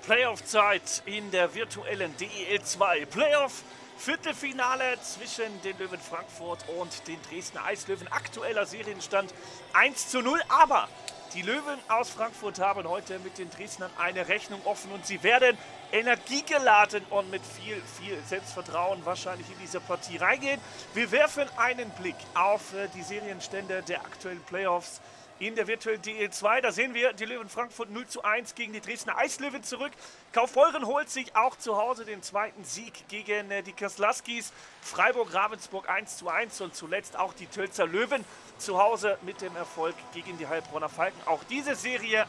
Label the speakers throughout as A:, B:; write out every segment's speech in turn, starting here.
A: Playoff-Zeit in der virtuellen DEL 2 Playoff-Viertelfinale zwischen den Löwen Frankfurt und den Dresdner Eislöwen. Aktueller Serienstand 1:0, aber die Löwen aus Frankfurt haben heute mit den Dresdnern eine Rechnung offen und sie werden energiegeladen und mit viel Selbstvertrauen wahrscheinlich in diese Partie reingehen. Wir werfen einen Blick auf die Serienstände der aktuellen Playoffs in der virtuellen DEL 2. Da sehen wir die Löwen Frankfurt 0:1 gegen die Dresdner Eislöwen zurück. Kaufbeuren holt sich auch zu Hause den zweiten Sieg gegen die Kaslaskis. Freiburg-Ravensburg 1:1 und zuletzt auch die Tölzer Löwen zu Hause mit dem Erfolg gegen die Heilbronner Falken. Auch diese Serie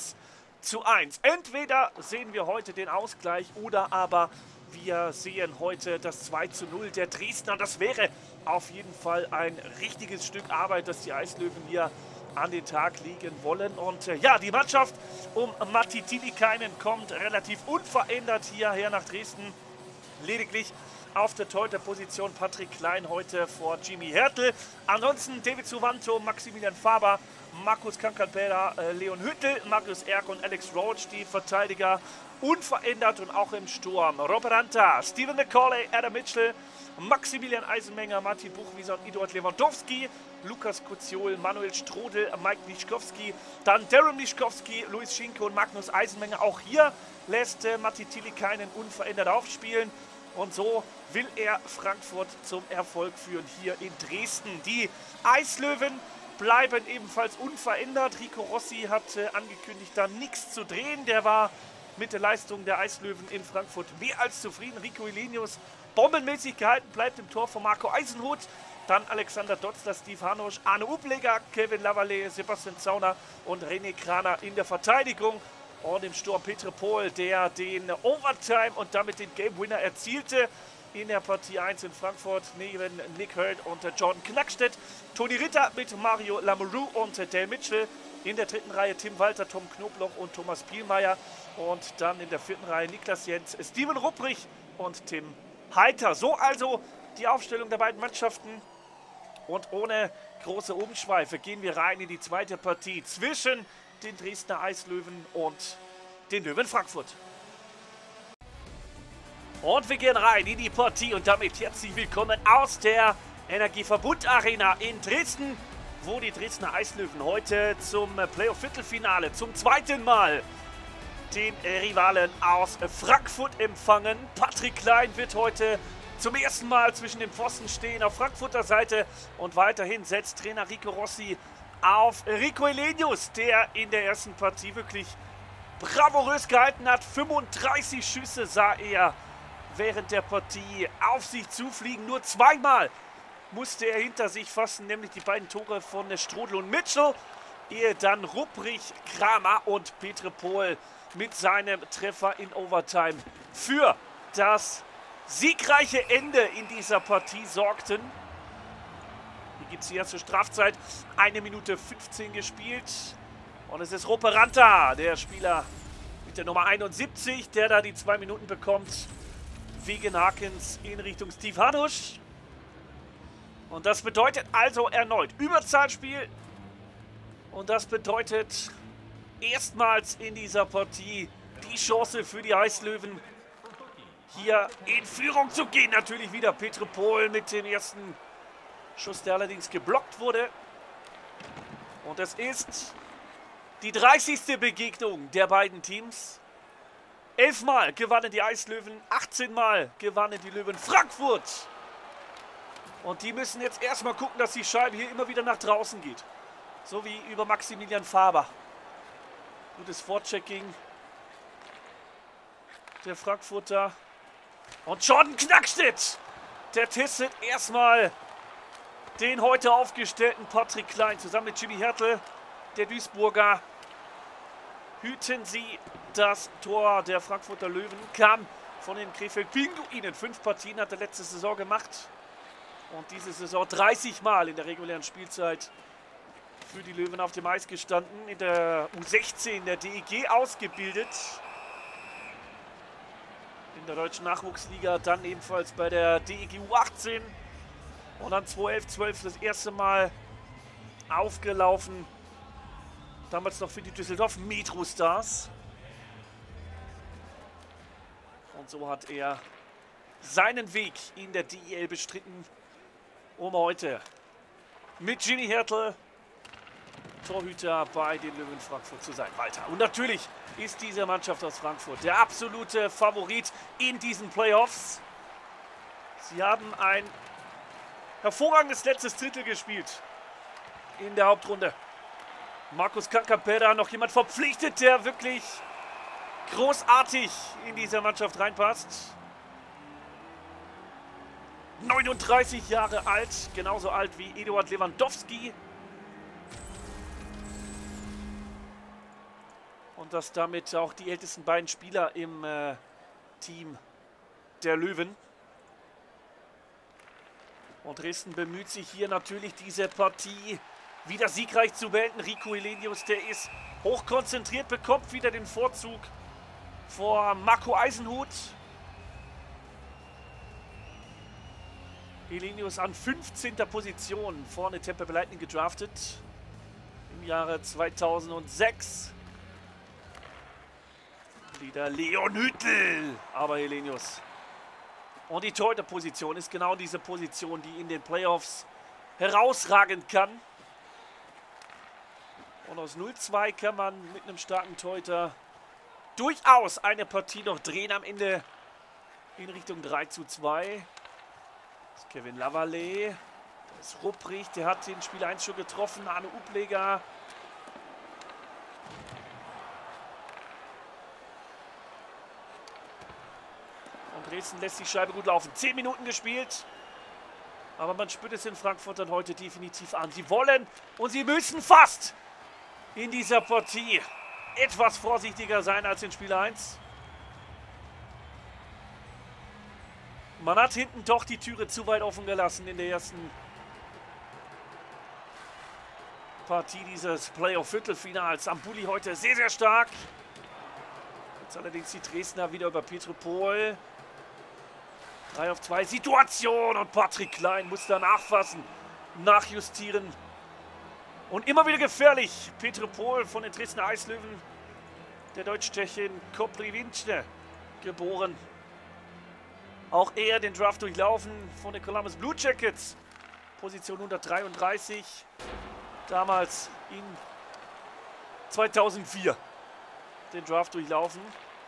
A: 1:1. Entweder sehen wir heute den Ausgleich oder aber wir sehen heute das 2:0 der Dresdner. Das wäre auf jeden Fall ein richtiges Stück Arbeit, das die Eislöwen hier an den Tag legen wollen. Und ja, die Mannschaft um Matti Tiilikainen kommt relativ unverändert hierher nach Dresden. Lediglich auf der Torhüterposition Patrick Klein heute vor Jimmy Hertel. Ansonsten David Suvanto, Maximilian Faber, Markus Kankert-Bäder, Leon Hüttel, Marius Erk und Alex Roach, die Verteidiger unverändert und auch im Sturm. Robert Ranta, Stephen McCauley, Adam Mitchell, Maximilian Eisenmenger, Martin Buchwieser und Eduard Lewandowski, Lukas Kuziol, Manuel Strodel, Mike Lischkowski, dann Darren Lischkowski, Luis Schinke und Magnus Eisenmenger. Auch hier lässt Matti Tiilikainen unverändert aufspielen und so will er Frankfurt zum Erfolg führen hier in Dresden. Die Eislöwen bleiben ebenfalls unverändert. Rico Rossi hat angekündigt, da nichts zu drehen. Der war mit der Leistung der Eislöwen in Frankfurt mehr als zufrieden. Rico Elenius bombenmäßig gehalten, bleibt im Tor von Marco Eisenhut. Dann Alexander Dotzler, Steve Hanusch, Arne Ubleger, Kevin Lavallee, Sebastian Zauner und René Kraner in der Verteidigung. Und im Sturm Petr Pohl, der den Overtime und damit den Game Winner erzielte in der Partie 1 in Frankfurt, neben Nick Hurd und Jordan Knackstedt. Toni Ritter mit Mario Lamoureux und Dale Mitchell. In der dritten Reihe Tim Walter, Tom Knobloch und Thomas Bielmeier. Und dann in der vierten Reihe Niklas Jens, Steven Rupprich und Tim Heiter. So also die Aufstellung der beiden Mannschaften. Und ohne große Umschweife gehen wir rein in die zweite Partie zwischen den Dresdner Eislöwen und den Löwen Frankfurt. Und wir gehen rein in die Partie und damit herzlich willkommen aus der Energieverbund Arena in Dresden, wo die Dresdner Eislöwen heute zum Playoff-Viertelfinale zum zweiten Mal den Rivalen aus Frankfurt empfangen. Patrick Klein wird heute zum ersten Mal zwischen den Pfosten stehen auf Frankfurter Seite und weiterhin setzt Trainer Rico Rossi auf Rico Elenius, der in der ersten Partie wirklich bravourös gehalten hat. 35 Schüsse sah er während der Partie auf sich zufliegen. Nur zweimal musste er hinter sich fassen, nämlich die beiden Tore von Strodel und Mitchell, ehe dann Rupprich, Kramer und Petr Pohl mit seinem Treffer in Overtime für das siegreiche Ende in dieser Partie sorgten. Hier gibt es die erste Strafzeit. 1 Minute 15 gespielt. Und es ist Rope Ranta, der Spieler mit der Nummer 71, der da die 2 Minuten bekommt. Wegen Hakens in Richtung Steve Hanusch. Und das bedeutet also erneut Überzahlspiel. Und das bedeutet erstmals in dieser Partie die Chance für die Eislöwen, hier in Führung zu gehen. Natürlich wieder Petr Pohl mit dem ersten Schuss, der allerdings geblockt wurde. Und es ist die 30. Begegnung der beiden Teams. 11 Mal gewannen die Eislöwen, 18 Mal gewannen die Löwen Frankfurt. Und die müssen jetzt erstmal gucken, dass die Scheibe hier immer wieder nach draußen geht. So wie über Maximilian Faber. Gutes Vorchecking der Frankfurter. Und Jordan Knackstedt, der testet erstmal den heute aufgestellten Patrick Klein zusammen mit Jimmy Hertel, der Duisburger. Hüten sie das Tor der Frankfurter Löwen, kam von den Krefeld Pinguinen. 5 Partien hat er letzte Saison gemacht und diese Saison 30 Mal in der regulären Spielzeit für die Löwen auf dem Eis gestanden. In der U16 der DEG ausgebildet. In der deutschen Nachwuchsliga, dann ebenfalls bei der DEG U18 und dann 2011-12 das erste Mal aufgelaufen. Damals noch für die Düsseldorf Metro Stars. Und so hat er seinen Weg in der DEL bestritten, um heute mit Ginny Hertel Torhüter bei den Löwen Frankfurt zu sein. Walter. Und natürlich ist diese Mannschaft aus Frankfurt der absolute Favorit in diesen Playoffs. Sie haben ein hervorragendes letztes Drittel gespielt in der Hauptrunde. Markus Kankapeda, noch jemand verpflichtet, der wirklich großartig in diese Mannschaft reinpasst. 39 Jahre alt, genauso alt wie Eduard Lewandowski. Und das damit auch die ältesten beiden Spieler im Team der Löwen. Und Dresden bemüht sich hier natürlich, diese Partie wieder siegreich zu beenden. Rico Helenius, der ist hochkonzentriert, bekommt wieder den Vorzug vor Marco Eisenhut. Helenius an 15. Position vorne Tampa Lightning gedraftet im Jahre 2006. Wieder Leon Hüttel, aber Helenius. Und die Torhüterposition ist genau diese Position, die in den Playoffs herausragen kann. Und aus 0-2 kann man mit einem starken Torhüter durchaus eine Partie noch drehen am Ende in Richtung 3:2. Das ist Kevin Lavallee. Das ist Rupprich, der hat den Spieler 1 schon getroffen. Arne Upleger. Und Dresden lässt die Scheibe gut laufen. 10 Minuten gespielt. Aber man spürt es in Frankfurt dann heute definitiv an. Sie wollen und sie müssen fast in dieser Partie etwas vorsichtiger sein als in Spiel 1. Man hat hinten doch die Türe zu weit offen gelassen in der ersten Partie dieses Playoff-Viertelfinals. Ambuli heute sehr, sehr stark. Jetzt allerdings die Dresdner wieder über Petropol. 3-2 Situation und Patrick Klein muss da nachfassen, nachjustieren. Und immer wieder gefährlich. Petropol von den Dresdner Eislöwen, der Deutsch-Tschechin Koprivice geboren. Auch er den Draft durchlaufen von den Columbus Blue Jackets. Position 133. Damals in 2004 den Draft durchlaufen.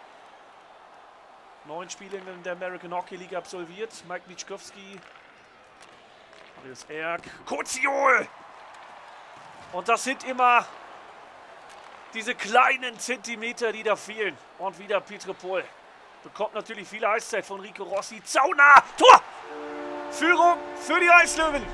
A: 9 Spiele in der American Hockey League absolviert. Mike Miczkowski, Marius Erk, Koziol. Und das sind immer diese kleinen Zentimeter, die da fehlen. Und wieder Petropol. Bekommt natürlich viel Eiszeit von Rico Rossi. Zauner! Tor! Führung für die Eislöwen.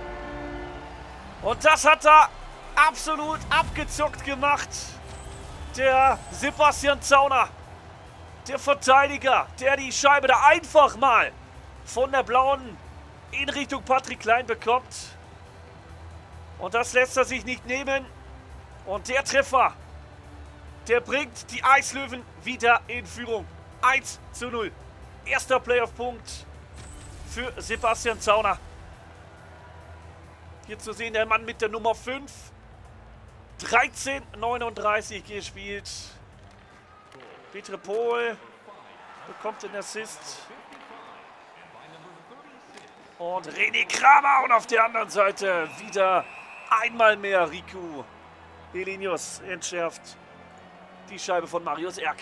A: Und das hat er absolut abgezockt gemacht. Der Sebastian Zauner. Der Verteidiger, der die Scheibe da einfach mal von der blauen in Richtung Patrick Klein bekommt. Und das lässt er sich nicht nehmen. Und der Treffer, der bringt die Eislöwen wieder in Führung. 1:0. Erster Playoff-Punkt für Sebastian Zauner. Hier zu sehen der Mann mit der Nummer 5. 13:39 gespielt. Petropol bekommt den Assist. Und René Kramer. Und auf der anderen Seite wieder einmal mehr Rico Helenius entschärft die Scheibe von Marius Erk.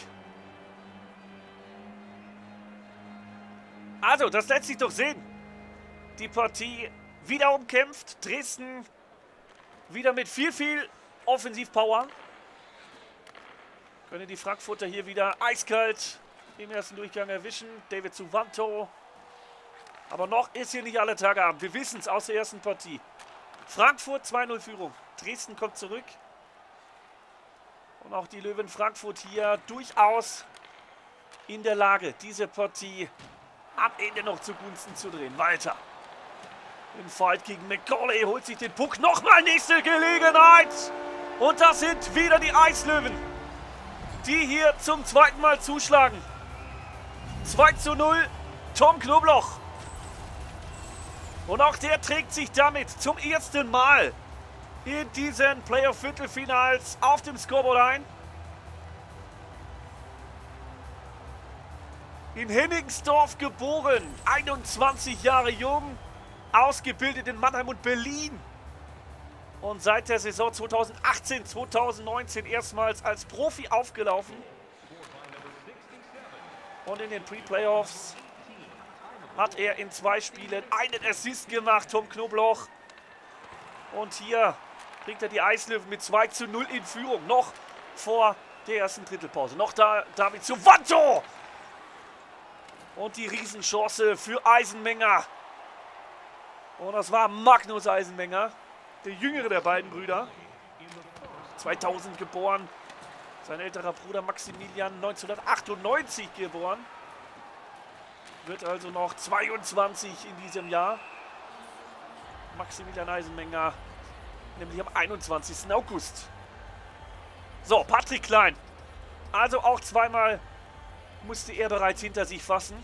A: Also, das lässt sich doch sehen. Die Partie wieder umkämpft. Dresden wieder mit viel Offensivpower. Können die Frankfurter hier wieder eiskalt im ersten Durchgang erwischen. David Suvanto. Aber noch ist hier nicht alle Tage Abend. Wir wissen es aus der ersten Partie. Frankfurt 2:0 Führung. Dresden kommt zurück. Und auch die Löwen Frankfurt hier durchaus in der Lage, diese Partie am Ende noch zugunsten zu drehen. Walter im Fight gegen McCauley holt sich den Puck. Nochmal nächste Gelegenheit. Und das sind wieder die Eislöwen, die hier zum zweiten Mal zuschlagen. 2:0 Tom Knobloch. Und auch der trägt sich damit zum ersten Mal in diesen Playoff-Viertelfinals auf dem Scoreboard ein. In Hennigsdorf geboren, 21 Jahre jung, ausgebildet in Mannheim und Berlin. Und seit der Saison 2018, 2019 erstmals als Profi aufgelaufen. Und in den Pre-Playoffs hat er in 2 Spielen einen Assist gemacht, Tom Knobloch. Und hier bringt er die Eislöwen mit 2:0 in Führung, noch vor der ersten Drittelpause. Noch da David Suvanto. Und die Riesenchance für Eisenmenger. Und das war Magnus Eisenmenger, der jüngere der beiden Brüder. 2000 geboren. Sein älterer Bruder Maximilian 1998 geboren. Wird also noch 22 in diesem Jahr. Maximilian Eisenmenger, nämlich am 21. August. So, Patrick Klein. Also auch zweimal musste er bereits hinter sich fassen.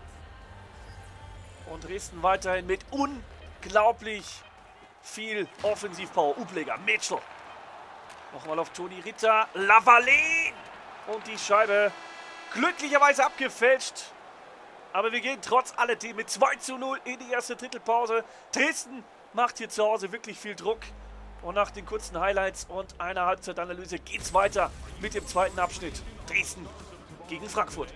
A: Und Dresden weiterhin mit unglaublich viel Offensivpower. Upleger, Mitchell. Nochmal auf Toni Ritter. Lavallée. Und die Scheibe glücklicherweise abgefälscht. Aber wir gehen trotz alledem mit 2:0 in die erste Drittelpause. Dresden macht hier zu Hause wirklich viel Druck. Und nach den kurzen Highlights und einer Halbzeitanalyse geht es weiter mit dem zweiten Abschnitt. Dresden gegen Frankfurt.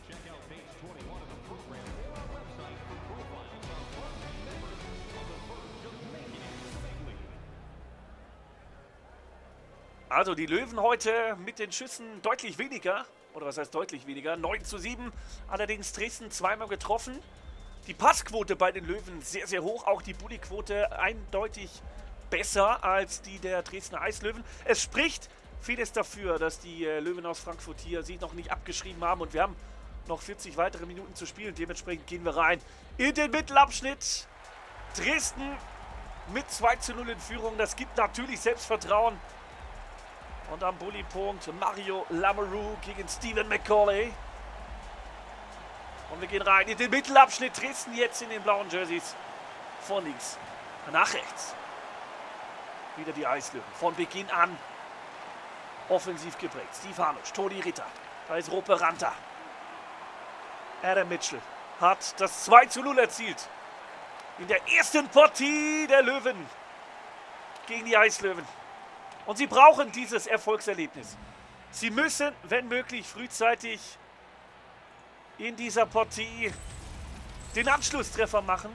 A: Also die Löwen heute mit den Schüssen deutlich weniger. Oder was heißt deutlich weniger? 9:7. Allerdings Dresden zweimal getroffen. Die Passquote bei den Löwen sehr, sehr hoch. Auch die Bulli-Quote eindeutig besser als die der Dresdner Eislöwen. Es spricht vieles dafür, dass die Löwen aus Frankfurt hier sich noch nicht abgeschrieben haben. Und wir haben noch 40 weitere Minuten zu spielen. Dementsprechend gehen wir rein in den Mittelabschnitt. Dresden mit 2:0 in Führung. Das gibt natürlich Selbstvertrauen. Und am Bulli-Punkt Mario Lamoureux gegen Stephen McCauley. Und wir gehen rein in den Mittelabschnitt. Dresden jetzt in den blauen Jerseys. Von links nach rechts. Wieder die Eislöwen. Von Beginn an offensiv geprägt. Steve Hanusch, Toni Ritter. Da ist Rope Ranta. Adam Mitchell hat das 2:0 erzielt. In der ersten Partie der Löwen gegen die Eislöwen. Und sie brauchen dieses Erfolgserlebnis. Sie müssen, wenn möglich, frühzeitig in dieser Partie den Anschlusstreffer machen.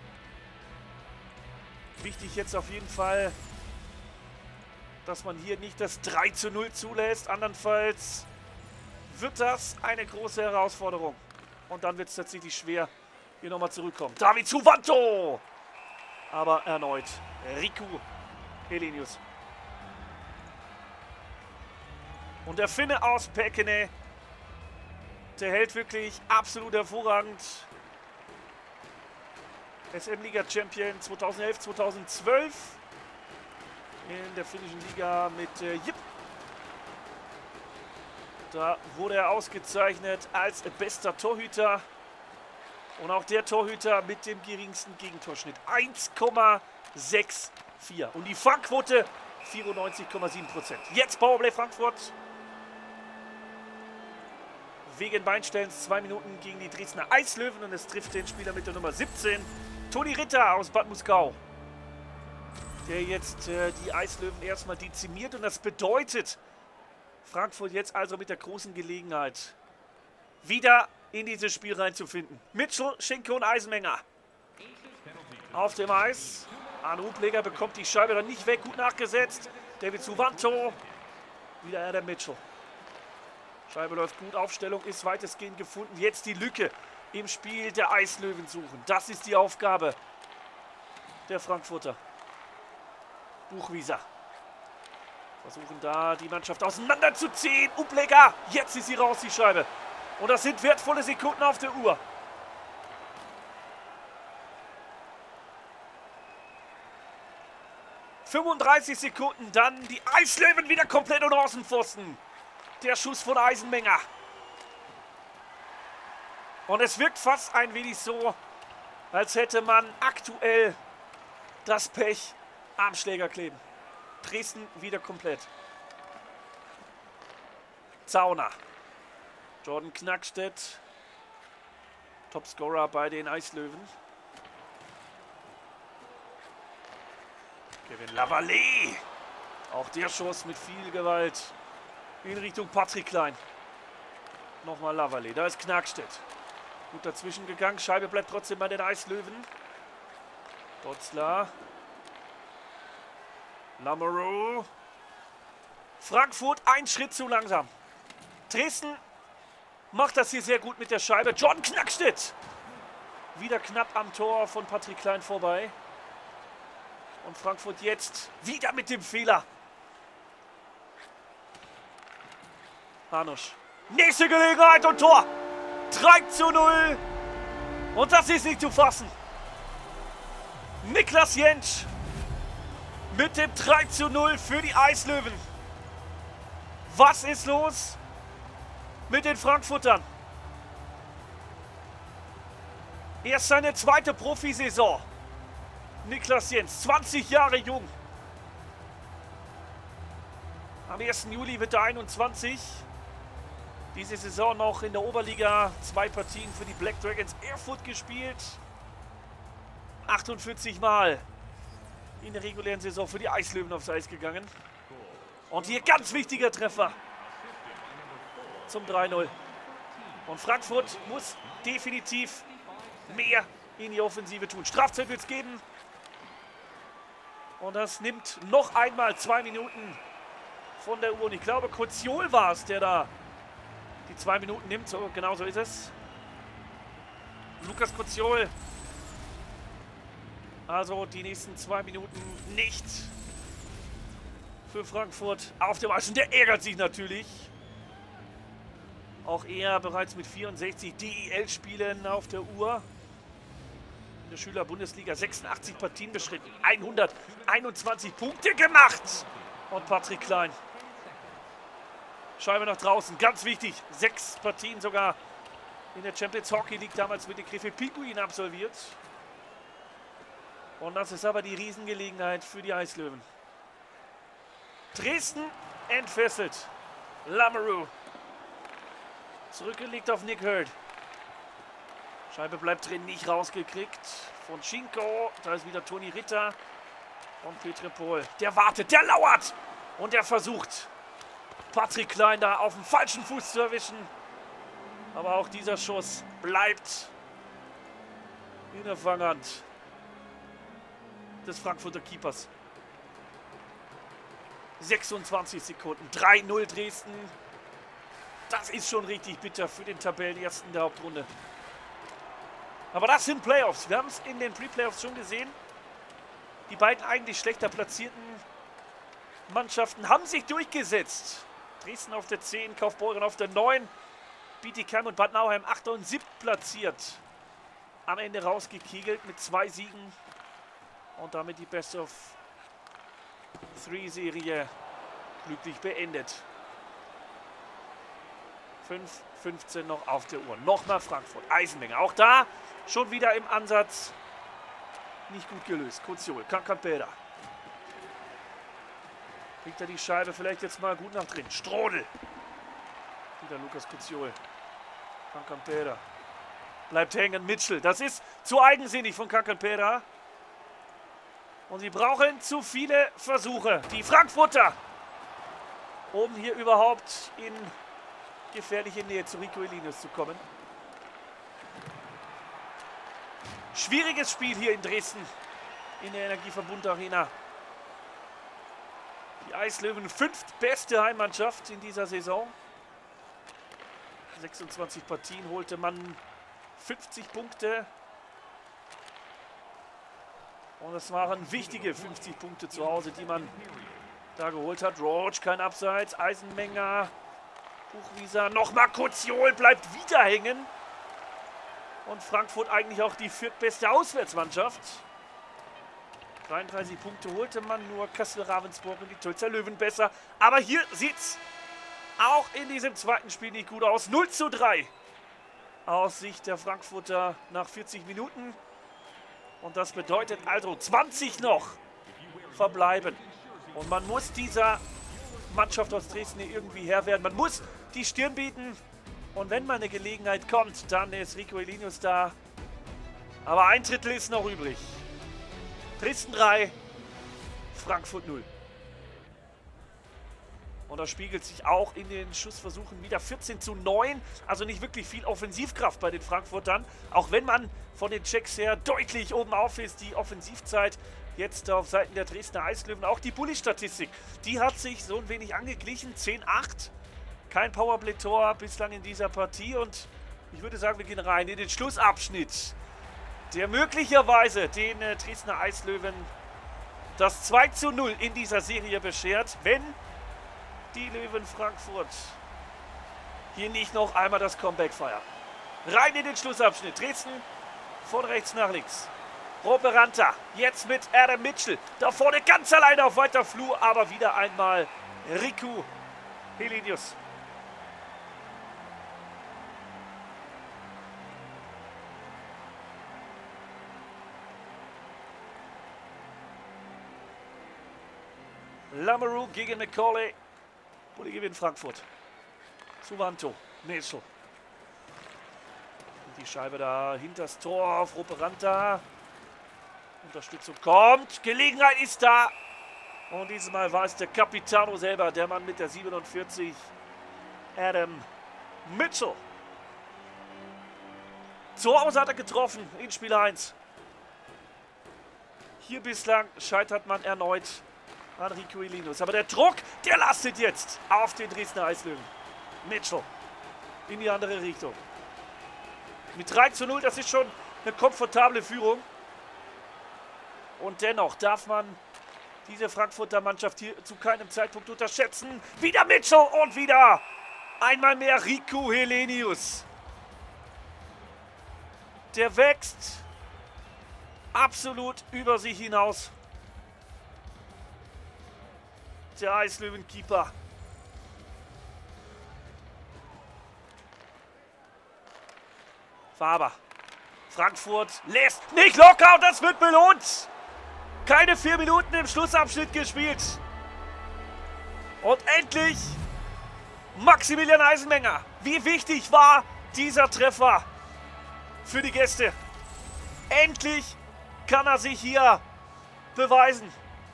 A: Wichtig jetzt auf jeden Fall, dass man hier nicht das 3:0 zulässt. Andernfalls wird das eine große Herausforderung. Und dann wird es tatsächlich schwer, hier nochmal zurückkommen. David Suvanto! Aber erneut Riku Helenius. Und der Finne aus Pekene, der hält wirklich absolut hervorragend. SM-Liga-Champion 2011, 2012. In der finnischen Liga mit Jip. Da wurde er ausgezeichnet als bester Torhüter. Und auch der Torhüter mit dem geringsten Gegentorschnitt. 1,64. Und die Fangquote 94,7%. Jetzt Powerplay Frankfurt. Wegen Beinstellens 2 Minuten gegen die Dresdner Eislöwen. Und es trifft den Spieler mit der Nummer 17. Toni Ritter aus Bad Muskau. Der jetzt die Eislöwen erstmal dezimiert. Und das bedeutet, Frankfurt jetzt also mit der großen Gelegenheit, wieder in dieses Spiel reinzufinden. Mitchell, Schenke und Eisenmenger auf dem Eis. Arne Upleger bekommt die Scheibe dann nicht weg. Gut nachgesetzt. David Suvanto. Wieder Adam Mitchell. Scheibe läuft gut. Aufstellung ist weitestgehend gefunden. Jetzt die Lücke im Spiel der Eislöwen suchen. Das ist die Aufgabe der Frankfurter. Buchwieser. Versuchen da die Mannschaft auseinanderzuziehen. Upleger. Jetzt ist sie raus, die Scheibe. Und das sind wertvolle Sekunden auf der Uhr. ...35 Sekunden, dann die Eislöwen wieder komplett unter Außenpfosten. Der Schuss von Eisenmenger. Und es wirkt fast ein wenig so, als hätte man aktuell das Pech am Schläger kleben. Dresden wieder komplett. Zauner. Jordan Knackstedt. Topscorer bei den Eislöwen. Kevin Lavallée. Auch der Schuss mit viel Gewalt in Richtung Patrick Klein. Nochmal Lavallée. Da ist Knackstedt. Gut dazwischen gegangen. Scheibe bleibt trotzdem bei den Eislöwen. Dotzler. Lamoureux. Frankfurt ein Schritt zu langsam. Dresden macht das hier sehr gut mit der Scheibe. John Knackstedt. Wieder knapp am Tor von Patrick Klein vorbei. Und Frankfurt jetzt wieder mit dem Fehler. Hanusch. Nächste Gelegenheit und Tor. 3:0. Und das ist nicht zu fassen. Niklas Jentsch mit dem 3:0 für die Eislöwen. Was ist los mit den Frankfurtern? Erst seine zweite Profisaison. Niklas Jentsch, 20 Jahre jung. Am 1. Juli wird er 21. Diese Saison noch in der Oberliga 2 Partien für die Black Dragons Erfurt gespielt. 48 Mal in der regulären Saison für die Eislöwen aufs Eis gegangen. Und hier ganz wichtiger Treffer zum 3:0. Und Frankfurt muss definitiv mehr in die Offensive tun. Strafzeit wird es geben. Und das nimmt noch einmal 2 Minuten von der Uhr. Und ich glaube, Koziol war es, der da die 2 Minuten nimmt. So, genau so ist es. Lukas Koziol. Also die nächsten 2 Minuten nicht für Frankfurt auf dem Eis. Und der ärgert sich natürlich. Auch er bereits mit 64 DEL-Spielen auf der Uhr. In der Schüler-Bundesliga 86 Partien beschritten. 121 Punkte gemacht. Und Patrick Klein. Scheibe nach draußen. Ganz wichtig. 6 Partien sogar in der Champions Hockey League damals mit den Krefeld Pinguinen absolviert. Und das ist aber die Riesengelegenheit für die Eislöwen. Dresden entfesselt. Lamoureux. Zurückgelegt auf Nick Hurd. Scheibe bleibt drin, nicht rausgekriegt. Von Schinko. Da ist wieder Toni Ritter. Und Petr Pol. Der wartet, der lauert. Und der versucht, Patrick Klein da auf dem falschen Fuß zu erwischen. Aber auch dieser Schuss bleibt in der Fanghand des Frankfurter Keepers. 26 Sekunden. 3:0 Dresden. Das ist schon richtig bitter für den Tabellenersten der Hauptrunde. Aber das sind Playoffs. Wir haben es in den Pre-Playoffs schon gesehen. Die beiden eigentlich schlechter platzierten Mannschaften haben sich durchgesetzt. Dresden auf der 10, Kaufbeuren auf der 9. Bietigheim und Bad Nauheim 8. und 7. platziert. Am Ende rausgekegelt mit 2 Siegen. Und damit die Best-of-3-Serie glücklich beendet. 5:15 noch auf der Uhr. Nochmal Frankfurt. Eisenmenger. Auch da schon wieder im Ansatz nicht gut gelöst. Koziol. Kankampeda. Kriegt er die Scheibe vielleicht jetzt mal gut nach drin. Strodel. Wieder Lukas Koziol. Kankampeda. Bleibt hängen. Mitchell. Das ist zu eigensinnig von Kankampeda. Und sie brauchen zu viele Versuche. Die Frankfurter. Um hier überhaupt in gefährliche Nähe zu Rico Elinius zu kommen. Schwieriges Spiel hier in Dresden. In der Energieverbund Arena. Die Eislöwen 5. beste Heimmannschaft in dieser Saison. 26 Partien holte man 50 Punkte. Und es waren wichtige 50 Punkte zu Hause, die man da geholt hat. Roach, kein Abseits. Eisenmenger. Buchwieser. Nochmal Koziol bleibt wieder hängen. Und Frankfurt eigentlich auch die 4. beste Auswärtsmannschaft. 33 Punkte holte man, nur Kassel-Ravensburg und die Tölzer Löwen besser. Aber hier sieht es auch in diesem zweiten Spiel nicht gut aus. 0:3 aus Sicht der Frankfurter nach 40 Minuten. Und das bedeutet also 20 noch verbleiben. Und man muss dieser Mannschaft aus Dresden hier irgendwie Herr werden. Man muss die Stirn bieten Und wenn mal eine Gelegenheit kommt, dann ist Rico Helenius da. Aber ein Drittel ist noch übrig. Dresden 3, Frankfurt 0. Und das spiegelt sich auch in den Schussversuchen wieder 14:9. Also nicht wirklich viel Offensivkraft bei den Frankfurtern. Auch wenn man von den Checks her deutlich oben auf ist. Die Offensivzeit jetzt auf Seiten der Dresdner Eislöwen. Auch die Bully-Statistik, die hat sich so ein wenig angeglichen. 10:8. Kein Powerplay-Tor bislang in dieser Partie. Und ich würde sagen, wir gehen rein in den Schlussabschnitt, der möglicherweise den Dresdner Eislöwen das 2:0 in dieser Serie beschert, wenn die Löwen Frankfurt hier nicht noch einmal das Comeback feiern. Rein in den Schlussabschnitt. Dresden von rechts nach links. Roperanta jetzt mit Adam Mitchell. Da vorne ganz alleine auf weiter Flur, aber wieder einmal Rico Helenius. Lamoureux gegen McCauley. Bulli gewinnt Frankfurt. Suvanto, Mitchell. Die Scheibe da hinter das Tor auf Roperanta. Unterstützung kommt. Gelegenheit ist da. Und dieses Mal war es der Capitano selber, der Mann mit der 47. Adam Mitchell. Zu Hause hat er getroffen in Spiel 1. Hier bislang scheitert man erneut an Rico Helenius. Aber der Druck, der lastet jetzt auf den Dresdner Eislöwen. Mitchell in die andere Richtung. Mit 3:0, das ist schon eine komfortable Führung. Und dennoch darf man diese Frankfurter Mannschaft hier zu keinem Zeitpunkt unterschätzen. Wieder Mitchell und wieder einmal mehr Rico Helenius. Der wächst absolut über sich hinaus. Der Eislöwen-Keeper. Faber. Frankfurt lässt nicht locker und das wird belohnt. Keine 4 Minuten im Schlussabschnitt gespielt. Und endlich Maximilian Eisenmenger. Wie wichtig war dieser Treffer für die Gäste? Endlich kann er sich hier beweisen.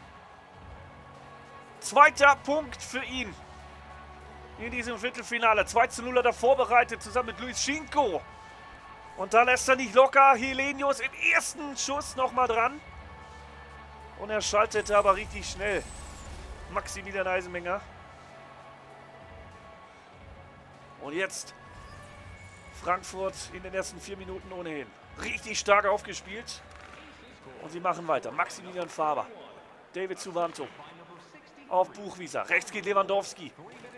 A: Zweiter Punkt für ihn in diesem Viertelfinale. 2:0 hat er vorbereitet, zusammen mit Luis Schinko. Und da lässt er nicht locker. Helenius im ersten Schuss nochmal dran. Und er schaltete aber richtig schnell. Maximilian Eisenmenger. Und jetzt Frankfurt in den ersten 4 Minuten ohnehin. Richtig stark aufgespielt. Und sie machen weiter. Maximilian Faber. David Suvanto. Auf Buchwieser. Rechts geht Lewandowski.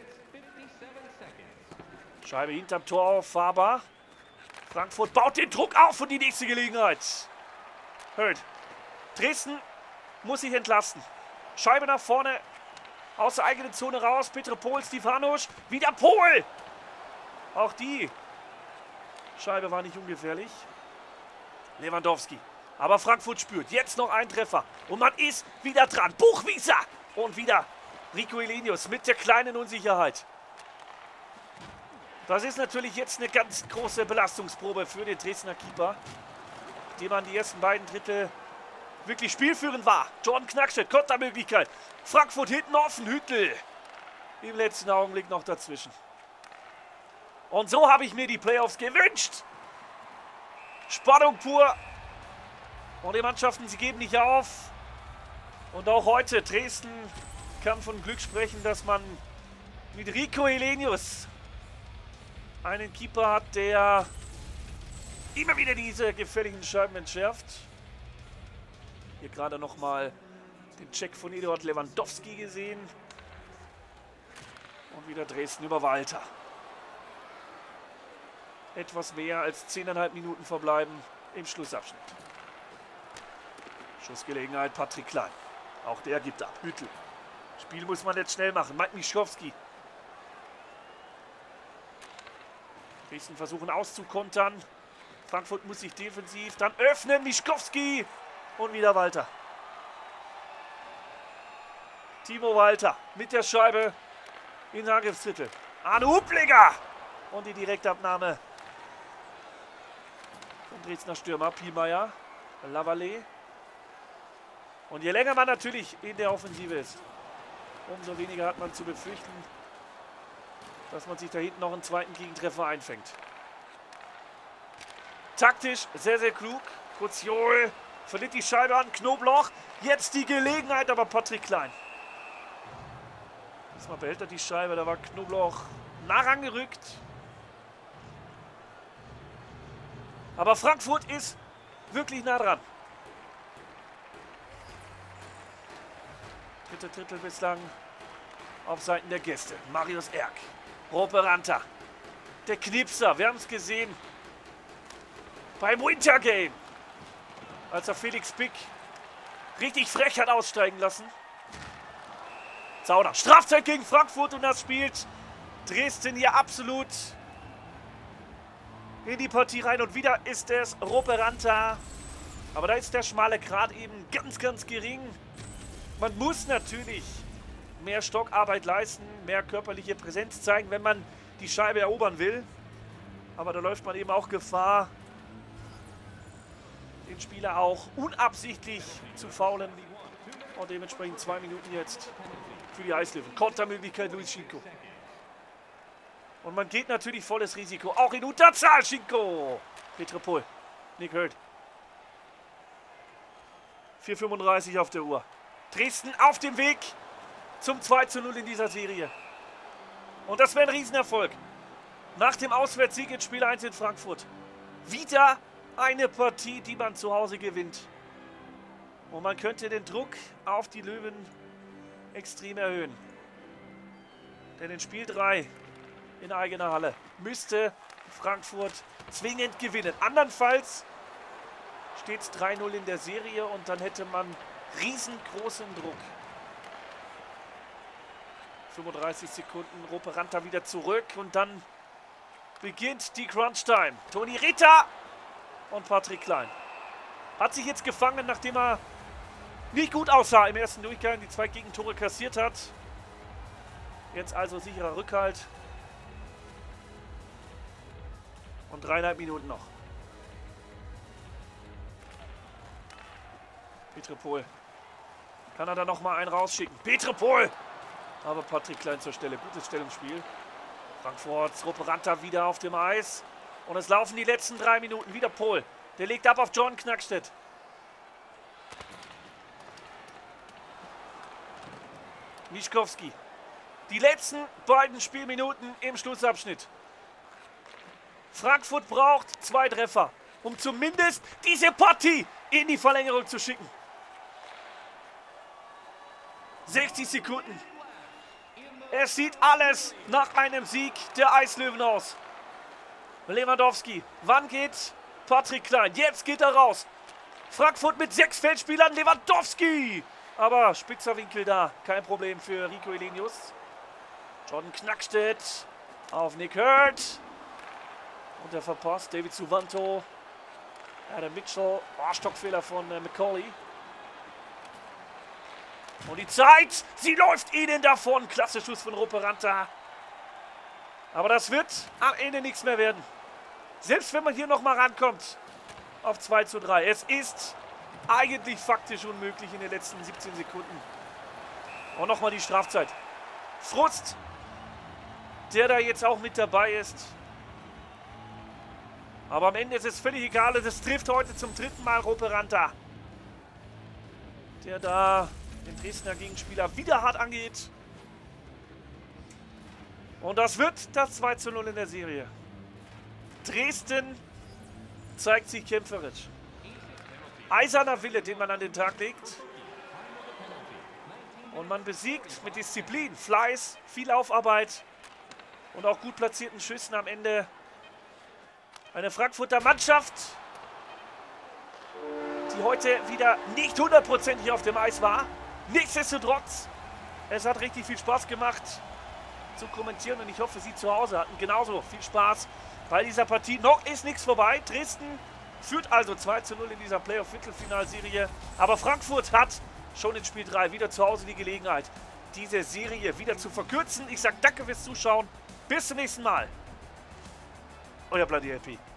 A: Scheibe hinterm Tor auf Faber. Frankfurt baut den Druck auf und die nächste Gelegenheit. Hört. Dresden muss sich entlasten. Scheibe nach vorne. Aus der eigenen Zone raus. Petr Pol, Stefanusch. Wieder Pol. Auch die Scheibe war nicht ungefährlich. Lewandowski. Aber Frankfurt spürt. Jetzt noch ein Treffer. Und man ist wieder dran. Buchwieser. Und wieder Rico Helenius mit der kleinen Unsicherheit. Das ist natürlich jetzt eine ganz große Belastungsprobe für den Dresdner Keeper, dem man die ersten beiden Drittel wirklich spielführend war. Jordan Knackstedt, Kontermöglichkeit. Frankfurt hinten offen, Hüttel im letzten Augenblick noch dazwischen. Und so habe ich mir die Playoffs gewünscht. Spannung pur. Und die Mannschaften, sie geben nicht auf. Und auch heute, Dresden kann von Glück sprechen, dass man mit Rico Helenius einen Keeper hat, der immer wieder diese gefährlichen Scheiben entschärft. Hier gerade nochmal den Check von Eduard Lewandowski gesehen. Und wieder Dresden über Walter. Etwas mehr als 10,5 Minuten verbleiben im Schlussabschnitt. Schussgelegenheit Patrick Klein. Auch der gibt ab. Hüttel. Spiel muss man jetzt schnell machen. Mike Mischkowski. Dresden versuchen auszukontern. Frankfurt muss sich defensiv dann öffnen. Mischkowski. Und wieder Walter. Timo Walter mit der Scheibe in Angriffsdrittel. Arne Huppliger. Und die Direktabnahme vom Dresdner Stürmer Pielmeier, Lavallee. Und je länger man natürlich in der Offensive ist, umso weniger hat man zu befürchten, dass man sich da hinten noch einen zweiten Gegentreffer einfängt. Taktisch sehr, sehr klug. Koziol verliert die Scheibe an Knobloch. Jetzt die Gelegenheit, aber Patrick Klein. Diesmal behält er die Scheibe, da war Knobloch nah rangerückt. Aber Frankfurt ist wirklich nah dran. Dritte Drittel bislang auf Seiten der Gäste. Marius Erk, Roperanta, der Knipser, wir haben es gesehen beim Winter Game, als er Felix Pick richtig frech hat aussteigen lassen. Zauner, Strafzeit gegen Frankfurt und das spielt Dresden hier absolut in die Partie rein. Und wieder ist es Roperanta. Aber da ist der schmale Grat eben ganz, ganz gering. Man muss natürlich mehr Stockarbeit leisten, mehr körperliche Präsenz zeigen, wenn man die Scheibe erobern will. Aber da läuft man eben auch Gefahr, den Spieler auch unabsichtlich zu faulen. Und dementsprechend 2 Minuten jetzt für die Eislöwen. Kontermöglichkeit Luis Schinko. Und man geht natürlich volles Risiko. Auch in Unterzahl, Schinko. Petropol. Nick Hurt. 4:35 auf der Uhr. Dresden auf dem Weg zum 2:0 in dieser Serie. Und das wäre ein Riesenerfolg. Nach dem Auswärtssieg in Spiel 1 in Frankfurt. Wieder eine Partie, die man zu Hause gewinnt. Und man könnte den Druck auf die Löwen extrem erhöhen. Denn in Spiel 3 in eigener Halle müsste Frankfurt zwingend gewinnen. Andernfalls steht es 3:0 in der Serie und dann hätte man riesengroßen Druck. 35 Sekunden, Roperanta wieder zurück und dann beginnt die Crunch-Time. Toni Ritter und Patrick Klein. Hat sich jetzt gefangen, nachdem er nicht gut aussah im ersten Durchgang, die 2 Gegentore kassiert hat. Jetzt also sicherer Rückhalt. Und 3,5 Minuten noch. Petropol. Kann er da nochmal einen rausschicken? Petropol! Aber Patrick Klein zur Stelle. Gutes Stellungsspiel. Frankfurt, Roperanta wieder auf dem Eis. Und es laufen die letzten 3 Minuten. Wieder Pohl. Der legt ab auf John Knackstedt. Mischkowski. Die letzten beiden Spielminuten im Schlussabschnitt. Frankfurt braucht 2 Treffer, um zumindest diese Partie in die Verlängerung zu schicken. 60 Sekunden. Es sieht alles nach einem Sieg der Eislöwen aus. Lewandowski. Wann geht Patrick Klein? Jetzt geht er raus. Frankfurt mit 6 Feldspielern. Lewandowski. Aber spitzer Winkel da. Kein Problem für Rico Elenius. Jordan Knackstedt auf Nick Hurt. Und er verpasst. David Suvanto. Adam Mitchell. Oh, Stockfehler von McCauley. Und die Zeit, sie läuft ihnen davon. Klasse Schuss von Roperanta. Aber das wird am Ende nichts mehr werden. Selbst wenn man hier nochmal rankommt auf 2:3. Es ist eigentlich faktisch unmöglich in den letzten 17 Sekunden. Und nochmal die Strafzeit. Frust, der da jetzt auch mit dabei ist. Aber am Ende ist es völlig egal. Es trifft heute zum 3. Mal Roperanta. Der da den Dresdner Gegenspieler wieder hart angeht. Und das wird das 2:0 in der Serie. Dresden zeigt sich kämpferisch. Eiserner Wille, den man an den Tag legt. Und man besiegt mit Disziplin, Fleiß, viel Aufarbeit und auch gut platzierten Schüssen am Ende eine Frankfurter Mannschaft, die heute wieder nicht 100%ig auf dem Eis war. Nichtsdestotrotz, es hat richtig viel Spaß gemacht zu kommentieren und ich hoffe, Sie zu Hause hatten genauso viel Spaß bei dieser Partie. Noch ist nichts vorbei. Dresden führt also 2:0 in dieser Playoff-Viertelfinalserie. Aber Frankfurt hat schon in Spiel 3 wieder zu Hause die Gelegenheit, diese Serie wieder zu verkürzen. Ich sage danke fürs Zuschauen. Bis zum nächsten Mal. Euer Bloody Happy.